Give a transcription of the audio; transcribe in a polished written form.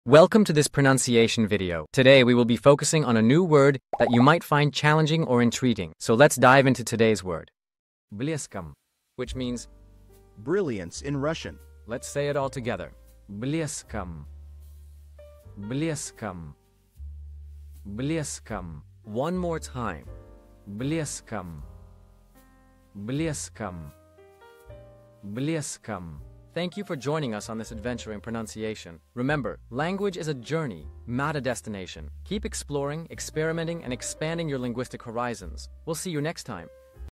Welcome to this pronunciation video. Today we will be focusing on a new word that you might find challenging or intriguing. So let's dive into today's word. Блеском, which means brilliance in Russian. Let's say it all together. Блеском. Блеском. Блеском. One more time. Блеском. Блеском. Блеском. Thank you for joining us on this adventure in pronunciation. Remember, language is a journey, not a destination. Keep exploring, experimenting, and expanding your linguistic horizons. We'll see you next time.